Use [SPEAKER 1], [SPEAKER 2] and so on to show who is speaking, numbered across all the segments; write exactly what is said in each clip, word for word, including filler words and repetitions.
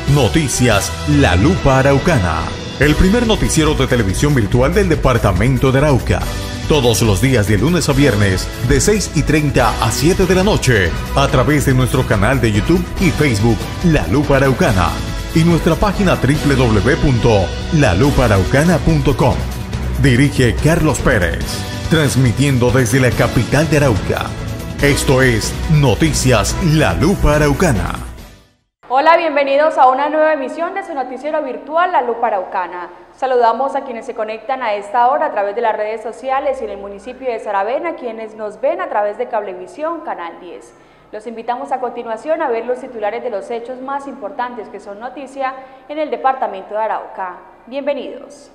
[SPEAKER 1] Noticias La Lupa Araucana, el primer noticiero de televisión virtual del departamento de Arauca. Todos los días de lunes a viernes, de seis y treinta a siete de la noche, a través de nuestro canal de YouTube y Facebook La Lupa Araucana y nuestra página doble u doble u doble u punto la lupa araucana punto com. Dirige Carlos Pérez, transmitiendo desde la capital de Arauca. Esto es Noticias La Lupa Araucana.
[SPEAKER 2] Hola, bienvenidos a una nueva emisión de su noticiero virtual La Lupa Araucana. Saludamos a quienes se conectan a esta hora a través de las redes sociales y en el municipio de Saravena, quienes nos ven a través de Cablevisión, Canal diez. Los invitamos a continuación a ver los titulares de los hechos más importantes que son noticia en el departamento de Arauca. Bienvenidos.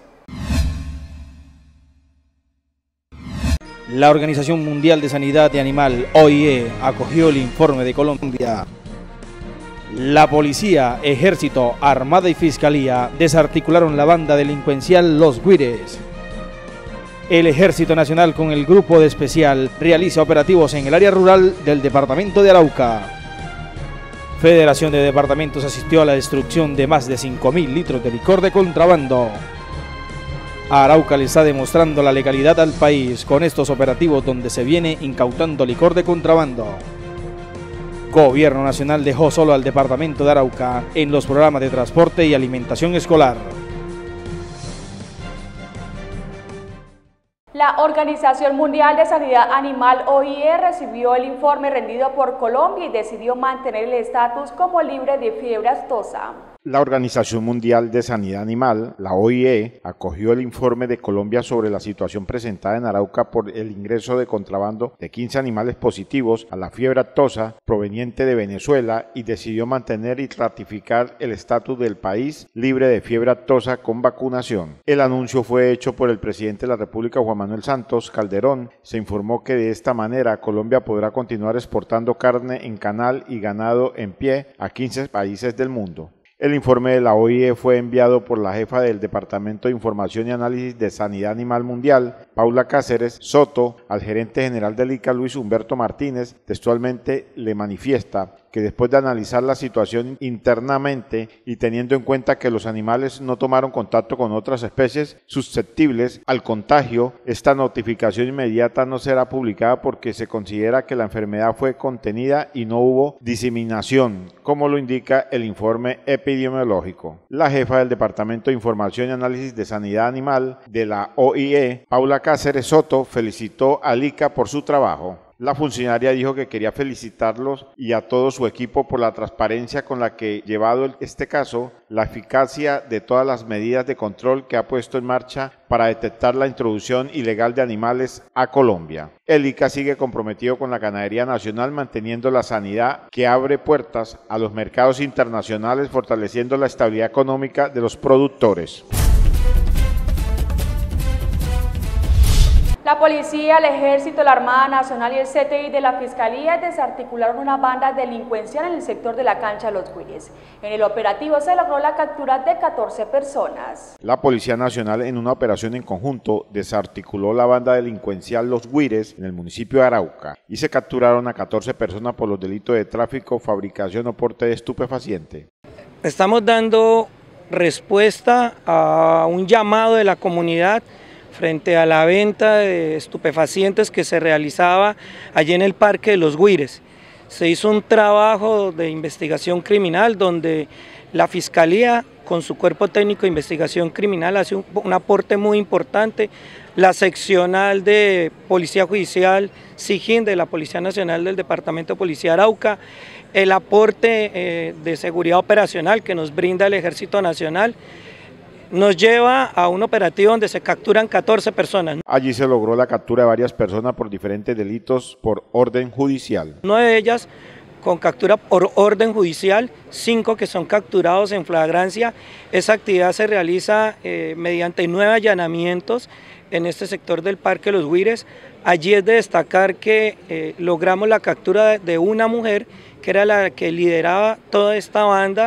[SPEAKER 3] La Organización Mundial de Sanidad de Animal, O I E, acogió el informe de Colombia. La policía, ejército, armada y fiscalía desarticularon la banda delincuencial Los Guires. El Ejército Nacional con el Grupo de Especial realiza operativos en el área rural del departamento de Arauca. Federación de Departamentos asistió a la destrucción de más de cinco mil litros de licor de contrabando. Arauca le está demostrando la legalidad al país con estos operativos donde se viene incautando licor de contrabando. Gobierno Nacional dejó solo al departamento de Arauca en los programas de transporte y alimentación escolar.
[SPEAKER 2] La Organización Mundial de Sanidad Animal, O I E, recibió el informe rendido por Colombia y decidió mantener el estatus como libre de fiebre aftosa.
[SPEAKER 4] La Organización Mundial de Sanidad Animal, la O I E, acogió el informe de Colombia sobre la situación presentada en Arauca por el ingreso de contrabando de quince animales positivos a la fiebre aftosa proveniente de Venezuela y decidió mantener y ratificar el estatus del país libre de fiebre aftosa con vacunación. El anuncio fue hecho por el presidente de la República, Juan Manuel Santos Calderón. Se informó que de esta manera Colombia podrá continuar exportando carne en canal y ganado en pie a quince países del mundo. El informe de la O I E fue enviado por la jefa del Departamento de Información y Análisis de Sanidad Animal Mundial, Paula Cáceres Soto, al gerente general del I C A, Luis Humberto Martínez. Textualmente le manifiesta que después de analizar la situación internamente y teniendo en cuenta que los animales no tomaron contacto con otras especies susceptibles al contagio, esta notificación inmediata no será publicada porque se considera que la enfermedad fue contenida y no hubo diseminación, como lo indica el informe epidemiológico. La jefa del Departamento de Información y Análisis de Sanidad Animal de la O I E, Paula Cáceres Soto, felicitó al I C A por su trabajo. La funcionaria dijo que quería felicitarlos y a todo su equipo por la transparencia con la que, llevado este caso, la eficacia de todas las medidas de control que ha puesto en marcha para detectar la introducción ilegal de animales a Colombia. El I C A sigue comprometido con la ganadería nacional, manteniendo la sanidad que abre puertas a los mercados internacionales, fortaleciendo la estabilidad económica de los productores.
[SPEAKER 2] La policía, el ejército, la Armada Nacional y el C T I de la Fiscalía desarticularon una banda delincuencial en el sector de la cancha de Los Guires. En el operativo se logró la captura de catorce personas.
[SPEAKER 4] La Policía Nacional, en una operación en conjunto, desarticuló la banda delincuencial Los Guires en el municipio de Arauca y se capturaron a catorce personas por los delitos de tráfico, fabricación o porte de estupefaciente.
[SPEAKER 5] Estamos dando respuesta a un llamado de la comunidad frente a la venta de estupefacientes que se realizaba allí en el Parque de Los Guires. Se hizo un trabajo de investigación criminal donde la Fiscalía, con su cuerpo técnico de investigación criminal, hace un, un aporte muy importante. La seccional de Policía Judicial, SIJIN, de la Policía Nacional del Departamento de Policía Arauca, el aporte eh, de seguridad operacional que nos brinda el Ejército Nacional, nos lleva a un operativo donde se capturan catorce personas.
[SPEAKER 4] Allí se logró la captura de varias personas por diferentes delitos por orden judicial.
[SPEAKER 5] Nueve de ellas con captura por orden judicial, cinco que son capturados en flagrancia. Esa actividad se realiza eh, mediante nueve allanamientos en este sector del Parque Los Guires. Allí es de destacar que eh, logramos la captura de una mujer que era la que lideraba toda esta banda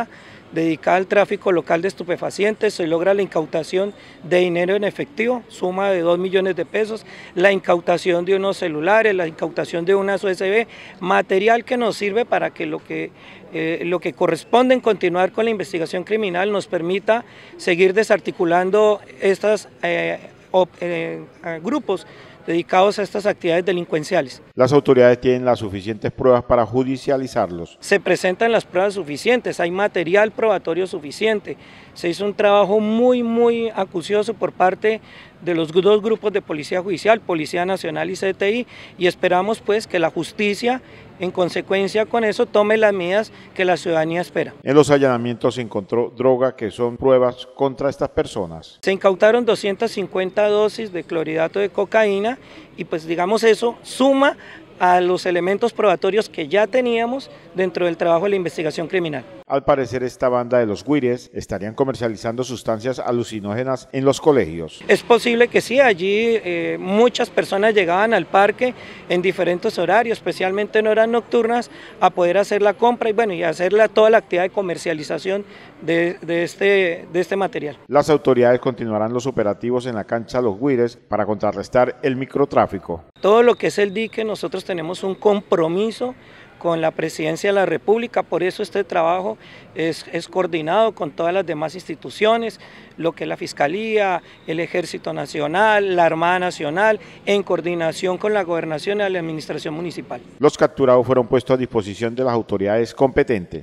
[SPEAKER 5] dedicada al tráfico local de estupefacientes. Se logra la incautación de dinero en efectivo, suma de dos millones de pesos, la incautación de unos celulares, la incautación de unas U S B, material que nos sirve para que lo que, eh, lo que corresponde en continuar con la investigación criminal nos permita seguir desarticulando estos eh, eh, grupos dedicados a estas actividades delincuenciales.
[SPEAKER 4] Las autoridades tienen las suficientes pruebas para judicializarlos.
[SPEAKER 5] Se presentan las pruebas suficientes, hay material probatorio suficiente. Se hizo un trabajo muy, muy acucioso por parte de los dos grupos de Policía Judicial, Policía Nacional y C T I, y esperamos pues que la justicia, en consecuencia con eso, tome las medidas que la ciudadanía espera.
[SPEAKER 4] En los allanamientos se encontró droga, que son pruebas contra estas personas.
[SPEAKER 5] Se incautaron doscientas cincuenta dosis de clorhidrato de cocaína y pues digamos eso suma a los elementos probatorios que ya teníamos dentro del trabajo de la investigación criminal.
[SPEAKER 4] Al parecer, esta banda de los güires estarían comercializando sustancias alucinógenas en los colegios.
[SPEAKER 5] Es posible que sí, allí eh, muchas personas llegaban al parque en diferentes horarios, especialmente en horas nocturnas, a poder hacer la compra y bueno, y hacer la, toda la actividad de comercialización de, de, este, de este material.
[SPEAKER 4] Las autoridades continuarán los operativos en la cancha Los Güires para contrarrestar el microtráfico.
[SPEAKER 5] Todo lo que es el dique, nosotros tenemos un compromiso con la Presidencia de la República, por eso este trabajo es, es coordinado con todas las demás instituciones, lo que es la Fiscalía, el Ejército Nacional, la Armada Nacional, en coordinación con la Gobernación y la Administración Municipal.
[SPEAKER 4] Los capturados fueron puestos a disposición de las autoridades competentes.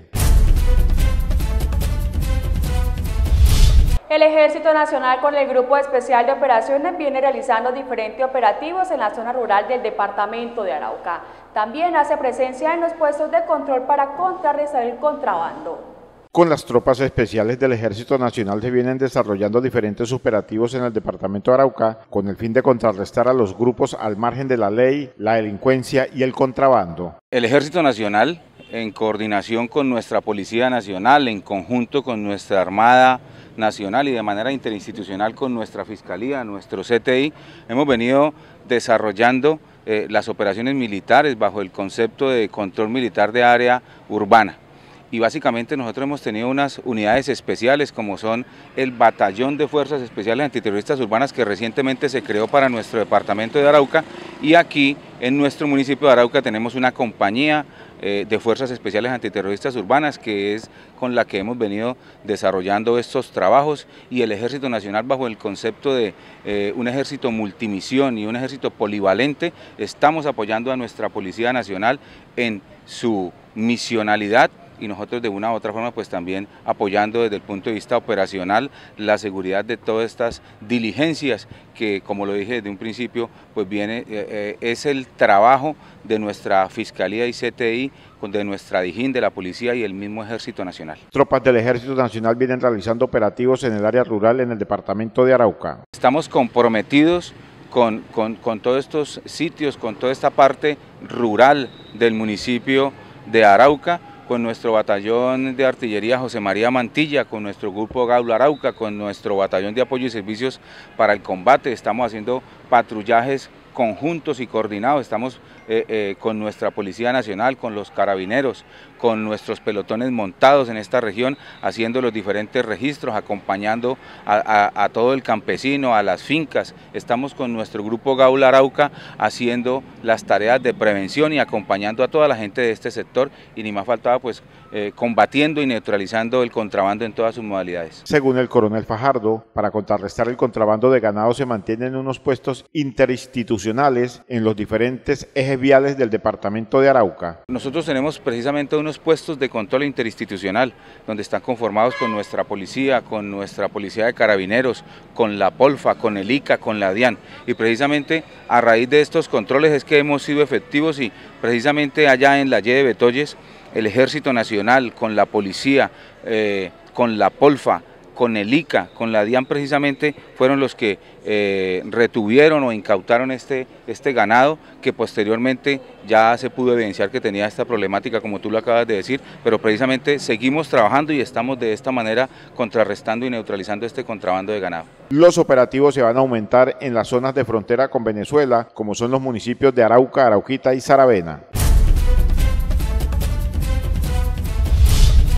[SPEAKER 2] El Ejército Nacional con el Grupo Especial de Operaciones viene realizando diferentes operativos en la zona rural del departamento de Arauca. También hace presencia en los puestos de control para contrarrestar el contrabando.
[SPEAKER 4] Con las tropas especiales del Ejército Nacional se vienen desarrollando diferentes operativos en el departamento de Arauca con el fin de contrarrestar a los grupos al margen de la ley, la delincuencia y el contrabando.
[SPEAKER 6] El Ejército Nacional, en coordinación con nuestra Policía Nacional, en conjunto con nuestra Armada Nacional y de manera interinstitucional con nuestra Fiscalía, nuestro C T I, hemos venido desarrollando eh, las operaciones militares bajo el concepto de control militar de área urbana. Y básicamente nosotros hemos tenido unas unidades especiales como son el Batallón de Fuerzas Especiales Antiterroristas Urbanas que recientemente se creó para nuestro departamento de Arauca, y aquí en nuestro municipio de Arauca tenemos una compañía eh, de Fuerzas Especiales Antiterroristas Urbanas que es con la que hemos venido desarrollando estos trabajos, y el Ejército Nacional bajo el concepto de eh, un ejército multimisión y un ejército polivalente. Estamos apoyando a nuestra Policía Nacional en su misionalidad y nosotros de una u otra forma pues también apoyando desde el punto de vista operacional la seguridad de todas estas diligencias que, como lo dije desde un principio, pues viene, eh, eh, es el trabajo de nuestra Fiscalía y C T I, de nuestra Dijín, de la Policía y el mismo Ejército Nacional.
[SPEAKER 4] Tropas del Ejército Nacional vienen realizando operativos en el área rural en el departamento de Arauca.
[SPEAKER 6] Estamos comprometidos con, con, con todos estos sitios, con toda esta parte rural del municipio de Arauca, con nuestro batallón de artillería José María Mantilla, con nuestro grupo Gaulo Arauca, con nuestro batallón de apoyo y servicios para el combate. Estamos haciendo patrullajes conjuntos y coordinados, estamos eh, eh, con nuestra Policía Nacional, con los carabineros, con nuestros pelotones montados en esta región, haciendo los diferentes registros, acompañando a, a, a todo el campesino, a las fincas. Estamos con nuestro grupo Gaulo Arauca haciendo las tareas de prevención y acompañando a toda la gente de este sector, y ni más faltaba pues eh, combatiendo y neutralizando el contrabando en todas sus modalidades.
[SPEAKER 4] Según el coronel Fajardo, para contrarrestar el contrabando de ganado se mantienen unos puestos interinstitucionales en los diferentes ejes viales del departamento de Arauca.
[SPEAKER 6] Nosotros tenemos precisamente unos puestos de control interinstitucional donde están conformados con nuestra policía, con nuestra policía de carabineros, con la Polfa, con el I C A, con la DIAN, y precisamente a raíz de estos controles es que hemos sido efectivos, y precisamente allá en la Y de Betoyes el Ejército Nacional con la policía, eh, con la Polfa, con el I C A, con la DIAN precisamente fueron los que eh, retuvieron o incautaron este, este ganado, que posteriormente ya se pudo evidenciar que tenía esta problemática como tú lo acabas de decir, pero precisamente seguimos trabajando y estamos de esta manera contrarrestando y neutralizando este contrabando de ganado.
[SPEAKER 4] Los operativos se van a aumentar en las zonas de frontera con Venezuela, como son los municipios de Arauca, Arauquita y Saravena.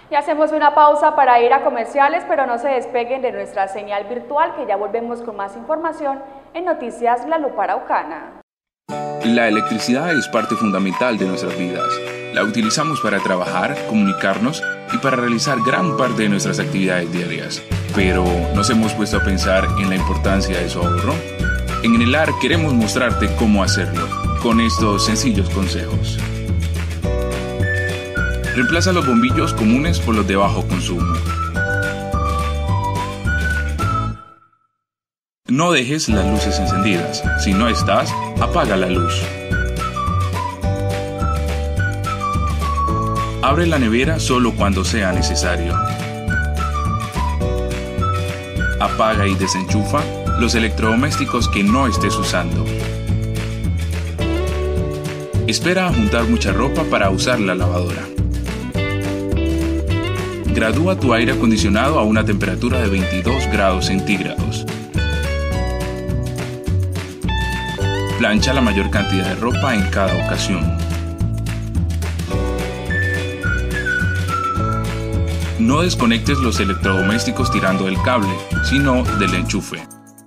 [SPEAKER 2] Y hacemos una pausa para ir a comerciales, pero no se despeguen de nuestra señal virtual, que ya volvemos con más información en Noticias La Lupa Araucana.
[SPEAKER 7] La electricidad es parte fundamental de nuestras vidas. La utilizamos para trabajar, comunicarnos y para realizar gran parte de nuestras actividades diarias. Pero ¿nos hemos puesto a pensar en la importancia de su ahorro? En Enelar queremos mostrarte cómo hacerlo, con estos sencillos consejos. Reemplaza los bombillos comunes por los de bajo consumo. No dejes las luces encendidas. Si no estás, apaga la luz. Abre la nevera solo cuando sea necesario. Apaga y desenchufa los electrodomésticos que no estés usando. Espera a juntar mucha ropa para usar la lavadora. Gradúa tu aire acondicionado a una temperatura de veintidós grados centígrados. Plancha la mayor cantidad de ropa en cada ocasión. No desconectes los electrodomésticos tirando del cable, sino del enchufe.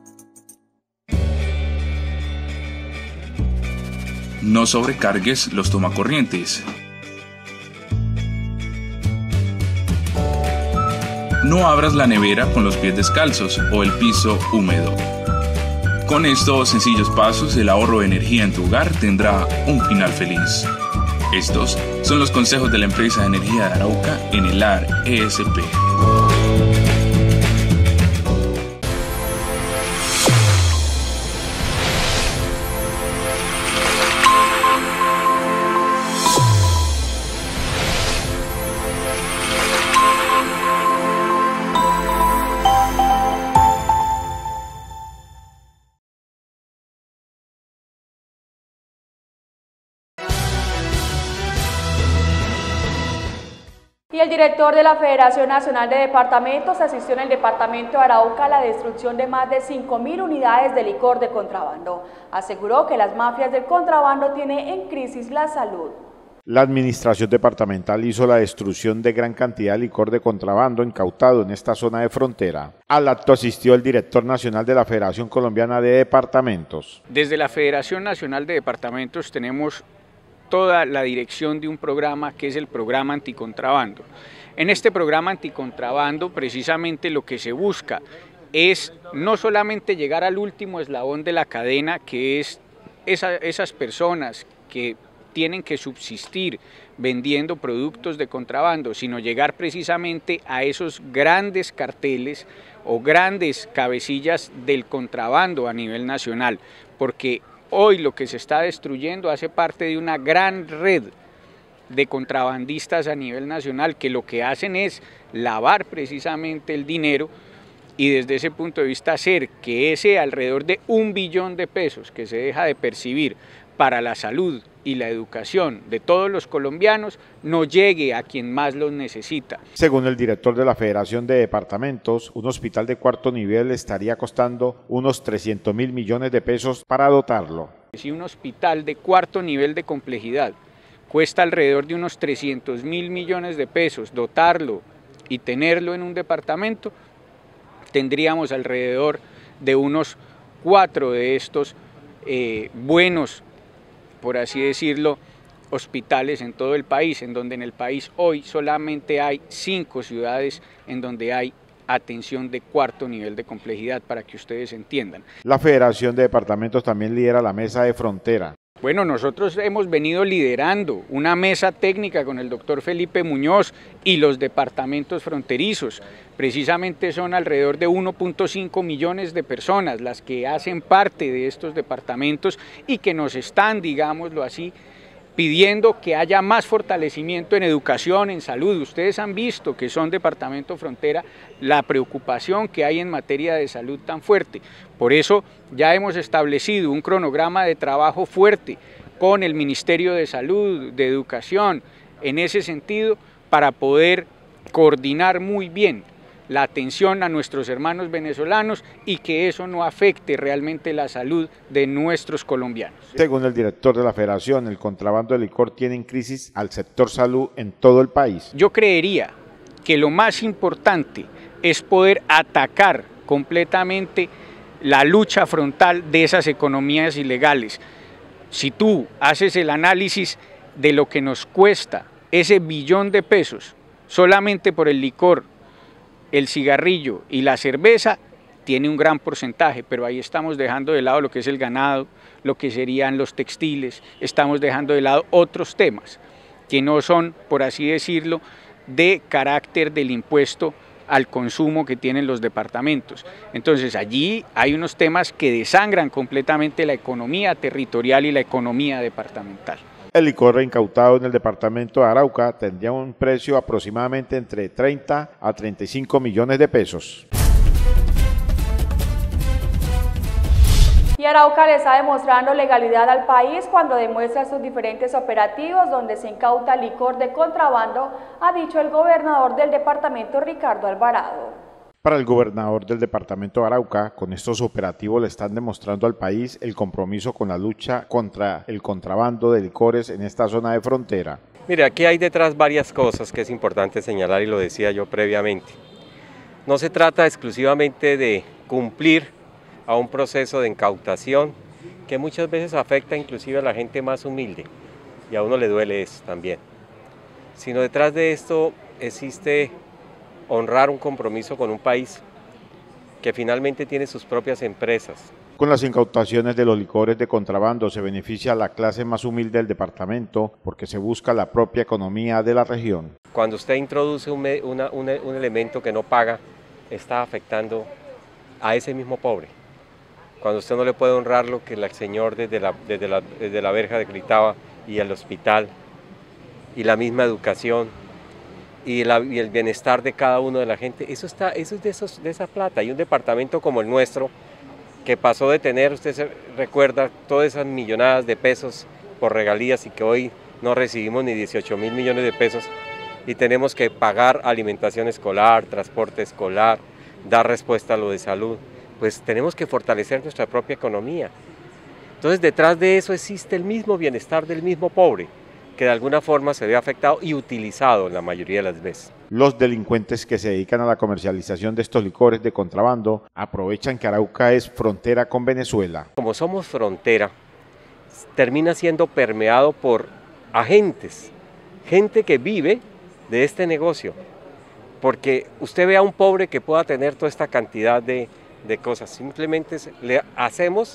[SPEAKER 7] No sobrecargues los tomacorrientes. No abras la nevera con los pies descalzos o el piso húmedo. Con estos sencillos pasos, el ahorro de energía en tu hogar tendrá un final feliz. Estos son los consejos de la empresa de energía de Arauca, Enelar E S P.
[SPEAKER 2] Y el director de la Federación Nacional de Departamentos asistió en el departamento de Arauca a la destrucción de más de cinco mil unidades de licor de contrabando. Aseguró que las mafias del contrabando tienen en crisis la salud.
[SPEAKER 4] La administración departamental hizo la destrucción de gran cantidad de licor de contrabando incautado en esta zona de frontera. Al acto asistió el director nacional de la Federación Colombiana de Departamentos.
[SPEAKER 8] Desde la Federación Nacional de Departamentos tenemos toda la dirección de un programa que es el programa anticontrabando. En este programa anticontrabando precisamente lo que se busca es no solamente llegar al último eslabón de la cadena, que es esa, esas personas que tienen que subsistir vendiendo productos de contrabando, sino llegar precisamente a esos grandes carteles o grandes cabecillas del contrabando a nivel nacional, porque hoy lo que se está destruyendo hace parte de una gran red de contrabandistas a nivel nacional que lo que hacen es lavar precisamente el dinero y desde ese punto de vista hacer que ese alrededor de un billón de pesos que se deja de percibir para la salud y la educación de todos los colombianos no llegue a quien más los necesita.
[SPEAKER 4] Según el director de la Federación de Departamentos, un hospital de cuarto nivel estaría costando unos trescientos mil millones de pesos para dotarlo.
[SPEAKER 8] Si un hospital de cuarto nivel de complejidad cuesta alrededor de unos trescientos mil millones de pesos dotarlo y tenerlo en un departamento, tendríamos alrededor de unos cuatro de estos eh, buenos, por así decirlo, hospitales en todo el país, en donde en el país hoy solamente hay cinco ciudades en donde hay atención de cuarto nivel de complejidad, para que ustedes entiendan.
[SPEAKER 4] La Federación de Departamentos también lidera la mesa de frontera.
[SPEAKER 8] Bueno, nosotros hemos venido liderando una mesa técnica con el doctor Felipe Muñoz y los departamentos fronterizos. Precisamente son alrededor de uno punto cinco millones de personas las que hacen parte de estos departamentos y que nos están, digámoslo así, pidiendo que haya más fortalecimiento en educación, en salud. Ustedes han visto que son departamento frontera la preocupación que hay en materia de salud tan fuerte. Por eso ya hemos establecido un cronograma de trabajo fuerte con el Ministerio de Salud, de Educación, en ese sentido, para poder coordinar muy bien la atención a nuestros hermanos venezolanos y que eso no afecte realmente la salud de nuestros colombianos.
[SPEAKER 4] Según el director de la Federación, el contrabando de licor tiene en crisis al sector salud en todo el país.
[SPEAKER 8] Yo creería que lo más importante es poder atacar completamente la lucha frontal de esas economías ilegales. Si tú haces el análisis de lo que nos cuesta ese billón de pesos solamente por el licor, el cigarrillo y la cerveza, tiene un gran porcentaje, pero ahí estamos dejando de lado lo que es el ganado, lo que serían los textiles, estamos dejando de lado otros temas que no son, por así decirlo, de carácter del impuesto al consumo que tienen los departamentos. Entonces allí hay unos temas que desangran completamente la economía territorial y la economía departamental.
[SPEAKER 4] El licor incautado en el departamento de Arauca tendría un precio aproximadamente entre treinta a treinta y cinco millones de pesos.
[SPEAKER 2] Y Arauca le está demostrando legalidad al país cuando demuestra sus diferentes operativos donde se incauta licor de contrabando, ha dicho el gobernador del departamento, Ricardo Alvarado.
[SPEAKER 4] Para el gobernador del departamento de Arauca, con estos operativos le están demostrando al país el compromiso con la lucha contra el contrabando de licores en esta zona de frontera.
[SPEAKER 9] Mire, aquí hay detrás varias cosas que es importante señalar y lo decía yo previamente. No se trata exclusivamente de cumplir a un proceso de incautación que muchas veces afecta inclusive a la gente más humilde y a uno le duele eso también, sino detrás de esto existe honrar un compromiso con un país que finalmente tiene sus propias empresas.
[SPEAKER 4] Con las incautaciones de los licores de contrabando se beneficia a la clase más humilde del departamento porque se busca la propia economía de la región.
[SPEAKER 9] Cuando usted introduce un, una, un, un elemento que no paga, está afectando a ese mismo pobre. Cuando usted no le puede honrar lo que el señor desde la, desde la, desde la verja gritaba, y el hospital, y la misma educación, y, la, y el bienestar de cada uno de la gente, eso, está, eso es de, esos, de esa plata. Y un departamento como el nuestro, que pasó de tener, usted se recuerda, todas esas millonadas de pesos por regalías y que hoy no recibimos ni dieciocho mil millones de pesos, y tenemos que pagar alimentación escolar, transporte escolar, dar respuesta a lo de salud, pues tenemos que fortalecer nuestra propia economía. Entonces detrás de eso existe el mismo bienestar del mismo pobre, que de alguna forma se ve afectado y utilizado en la mayoría de las veces.
[SPEAKER 4] Los delincuentes que se dedican a la comercialización de estos licores de contrabando aprovechan que Arauca es frontera con Venezuela.
[SPEAKER 9] Como somos frontera, termina siendo permeado por agentes, gente que vive de este negocio, porque usted ve a un pobre que pueda tener toda esta cantidad de, de cosas, simplemente le hacemos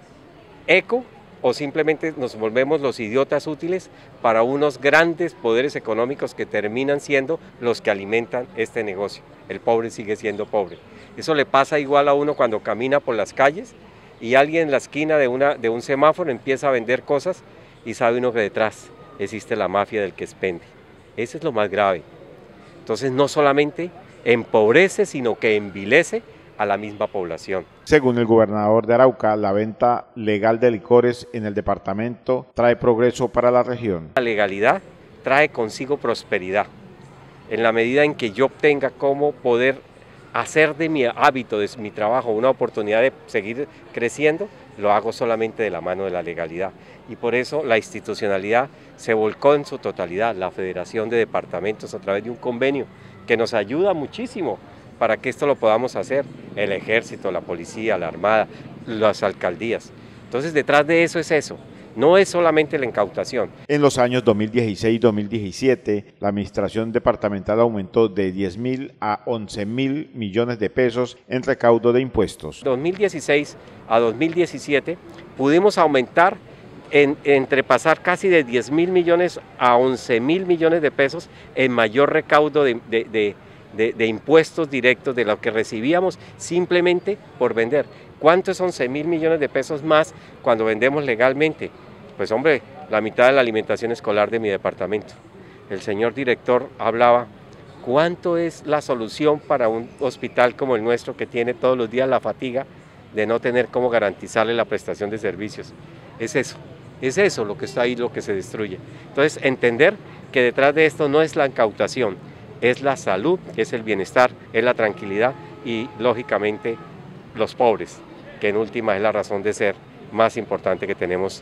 [SPEAKER 9] eco o simplemente nos volvemos los idiotas útiles para unos grandes poderes económicos que terminan siendo los que alimentan este negocio. El pobre sigue siendo pobre. Eso le pasa igual a uno cuando camina por las calles y alguien en la esquina de, una, de un semáforo empieza a vender cosas y sabe uno que detrás existe la mafia del que expende. Eso es lo más grave. Entonces no solamente empobrece, sino que envilece a la misma población.
[SPEAKER 4] Según el gobernador de Arauca, la venta legal de licores en el departamento trae progreso para la región.
[SPEAKER 9] La legalidad trae consigo prosperidad. En la medida en que yo tenga cómo poder hacer de mi hábito, de mi trabajo, una oportunidad de seguir creciendo, lo hago solamente de la mano de la legalidad. Y por eso la institucionalidad se volcó en su totalidad, la Federación de Departamentos a través de un convenio que nos ayuda muchísimo para que esto lo podamos hacer, el ejército, la policía, la armada, las alcaldías. Entonces detrás de eso es eso, no es solamente la incautación.
[SPEAKER 4] En los años dos mil dieciséis y dos mil diecisiete, la administración departamental aumentó de diez mil a once mil millones de pesos en recaudo de impuestos.
[SPEAKER 9] dos mil dieciséis a dos mil diecisiete pudimos aumentar en, entre pasar casi de diez mil millones a once mil millones de pesos en mayor recaudo de, de, de De, de impuestos directos de lo que recibíamos simplemente por vender. ¿Cuántos son once mil millones de pesos más cuando vendemos legalmente? Pues hombre, la mitad de la alimentación escolar de mi departamento. El señor director hablaba, ¿cuánto es la solución para un hospital como el nuestro que tiene todos los días la fatiga de no tener cómo garantizarle la prestación de servicios? Es eso, es eso lo que está ahí, lo que se destruye. Entonces, entender que detrás de esto no es la incautación, es la salud, es el bienestar, es la tranquilidad y lógicamente los pobres, que en última es la razón de ser más importante que tenemos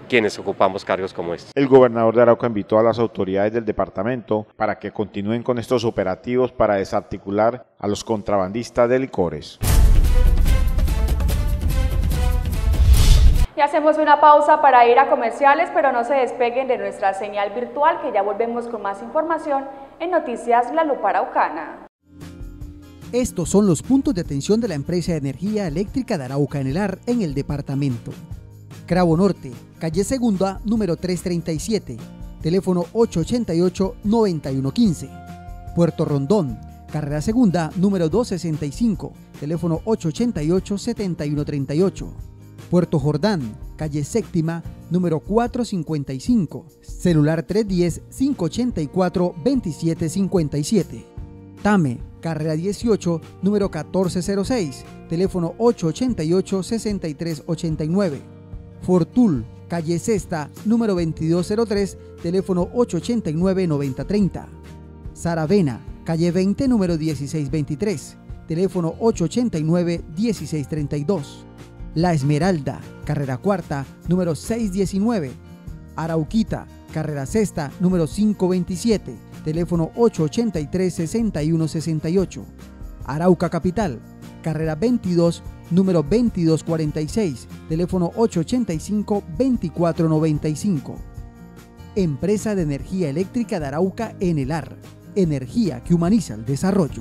[SPEAKER 9] quienes ocupamos cargos como estos.
[SPEAKER 4] El gobernador de Arauca invitó a las autoridades del departamento para que continúen con estos operativos para desarticular a los contrabandistas de licores.
[SPEAKER 2] Y hacemos una pausa para ir a comerciales, pero no se despeguen de nuestra señal virtual, que ya volvemos con más información en Noticias La Lupa Araucana.
[SPEAKER 10] Estos son los puntos de atención de la empresa de energía eléctrica de Arauca Enelar en el departamento. Cravo Norte, calle Segunda, número trescientos treinta y siete, teléfono ocho ocho ocho, nueve uno uno cinco. Puerto Rondón, carrera Segunda, número doscientos sesenta y cinco, teléfono ocho ocho ocho, siete uno tres ocho. Puerto Jordán, calle Séptima, número cuatrocientos cincuenta y cinco, celular tres uno cero, cinco ocho cuatro, dos siete cinco siete. Tame, carrera dieciocho, número catorce cero seis, teléfono ocho ocho ocho, seis tres ocho nueve. Fortul, calle Sexta, número veintidós cero tres, teléfono ocho ocho nueve, nueve cero tres cero. Saravena, calle veinte, número dieciséis veintitrés, teléfono ocho ocho nueve, dieciséis treinta y dos. La Esmeralda, carrera cuarta, número seiscientos diecinueve. Arauquita, carrera sexta, número quinientos veintisiete, teléfono ocho ocho tres, seis uno seis ocho. Arauca Capital, carrera veintidós, número veintidós cuarenta y seis, teléfono ocho ocho cinco, veinticuatro noventa y cinco. Empresa de Energía Eléctrica de Arauca Enelar, energía que humaniza el desarrollo.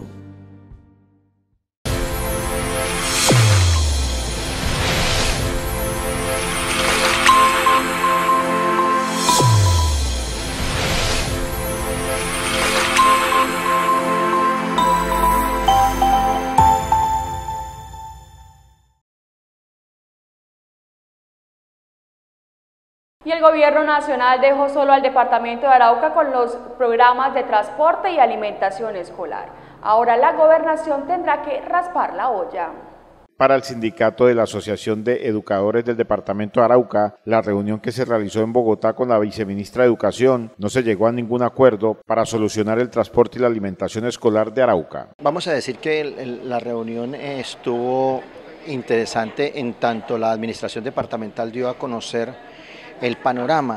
[SPEAKER 2] Y el gobierno nacional dejó solo al departamento de Arauca con los programas de transporte y alimentación escolar. Ahora la gobernación tendrá que raspar la olla.
[SPEAKER 4] Para el sindicato de la Asociación de Educadores del Departamento de Arauca, la reunión que se realizó en Bogotá con la viceministra de Educación no se llegó a ningún acuerdo para solucionar el transporte y la alimentación escolar de Arauca.
[SPEAKER 11] Vamos a decir que el, el, la reunión estuvo interesante en tanto la administración departamental dio a conocer el panorama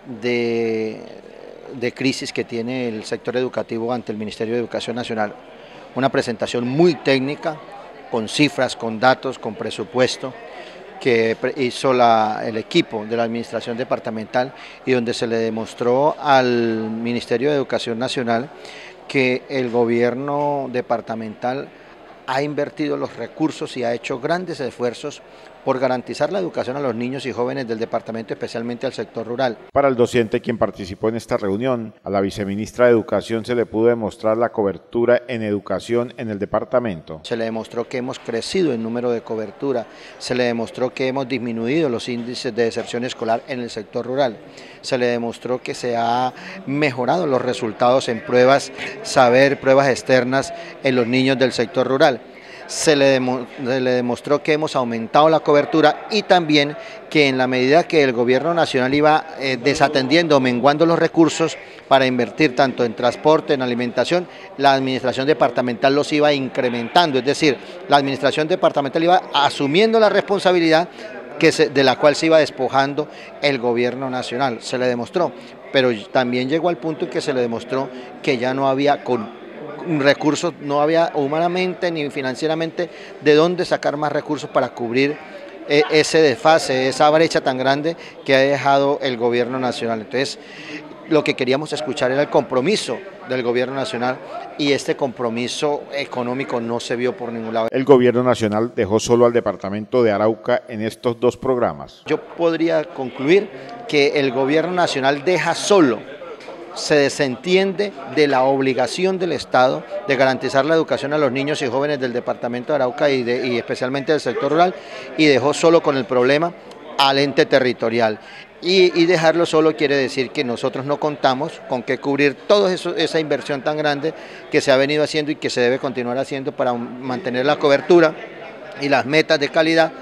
[SPEAKER 11] de, de crisis que tiene el sector educativo ante el Ministerio de Educación Nacional. Una presentación muy técnica, con cifras, con datos, con presupuesto, que hizo la, el equipo de la administración departamental y donde se le demostró al Ministerio de Educación Nacional que el gobierno departamental ha invertido los recursos y ha hecho grandes esfuerzos por garantizar la educación a los niños y jóvenes del departamento, especialmente al sector rural.
[SPEAKER 4] Para el docente quien participó en esta reunión, a la viceministra de Educación se le pudo demostrar la cobertura en educación en el departamento.
[SPEAKER 11] Se le demostró que hemos crecido en número de cobertura, se le demostró que hemos disminuido los índices de deserción escolar en el sector rural, se le demostró que se ha mejorado los resultados en pruebas saber, pruebas externas en los niños del sector rural. Se le, demo, se le demostró que hemos aumentado la cobertura y también que en la medida que el gobierno nacional iba eh, desatendiendo o menguando los recursos para invertir tanto en transporte, en alimentación, la administración departamental los iba incrementando, es decir, la administración departamental iba asumiendo la responsabilidad que se, de la cual se iba despojando el gobierno nacional, se le demostró, pero también llegó al punto en que se le demostró que ya no había con recursos, no había humanamente ni financieramente de dónde sacar más recursos para cubrir eh, ese desfase, esa brecha tan grande que ha dejado el gobierno nacional. Entonces, lo que queríamos escuchar era el compromiso del gobierno nacional y este compromiso económico no se vio por ningún lado.
[SPEAKER 4] El gobierno nacional dejó solo al departamento de Arauca en estos dos programas.
[SPEAKER 11] Yo podría concluir que el gobierno nacional deja solo, se desentiende de la obligación del Estado de garantizar la educación a los niños y jóvenes del departamento de Arauca y, de, y especialmente del sector rural, y dejó solo con el problema al ente territorial. Y, y dejarlo solo quiere decir que nosotros no contamos con que cubrir toda esa inversión tan grande que se ha venido haciendo y que se debe continuar haciendo para mantener la cobertura y las metas de calidad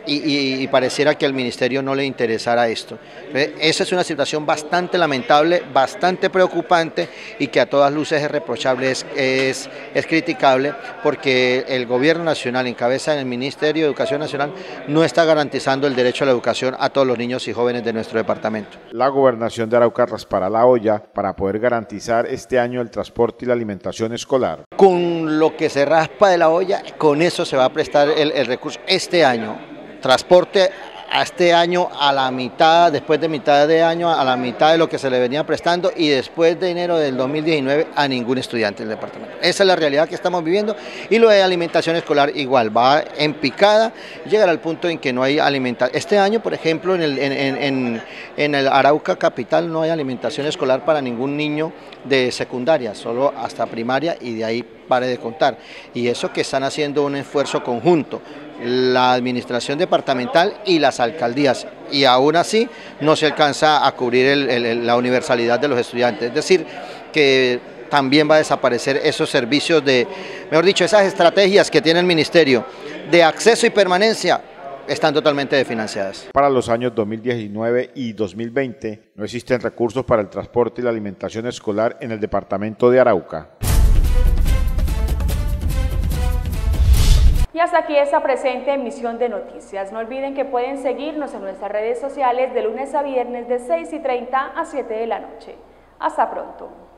[SPEAKER 11] y, y, y pareciera que al ministerio no le interesara esto. Esa es una situación bastante lamentable, bastante preocupante y que a todas luces es reprochable, es, es, es criticable, porque el gobierno nacional en cabeza del Ministerio de Educación Nacional no está garantizando el derecho a la educación a todos los niños y jóvenes de nuestro departamento.
[SPEAKER 4] La gobernación de Arauca raspará la olla para poder garantizar este año el transporte y la alimentación escolar.
[SPEAKER 11] Con lo que se raspa de la olla, con eso se va a prestar el, el recurso este año. Transporte a este año a la mitad, después de mitad de año a la mitad de lo que se le venía prestando, y después de enero del dos mil diecinueve a ningún estudiante del departamento. Esa es la realidad que estamos viviendo, y lo de alimentación escolar igual, va en picada, llegará al punto en que no hay alimentación. Este año, por ejemplo, en el, en, en, en el Arauca capital no hay alimentación escolar para ningún niño de secundaria, solo hasta primaria, y de ahí pare de contar. Y eso que están haciendo un esfuerzo conjunto, la administración departamental y las alcaldías, y aún así no se alcanza a cubrir el, el, la universalidad de los estudiantes. Es decir, que también va a desaparecer esos servicios de, mejor dicho, esas estrategias que tiene el ministerio de acceso y permanencia, están totalmente desfinanciadas.
[SPEAKER 4] Para los años dos mil diecinueve y dos mil veinte no existen recursos para el transporte y la alimentación escolar en el departamento de Arauca.
[SPEAKER 2] Y hasta aquí esta presente emisión de noticias. No olviden que pueden seguirnos en nuestras redes sociales de lunes a viernes de seis y treinta a siete de la noche. Hasta pronto.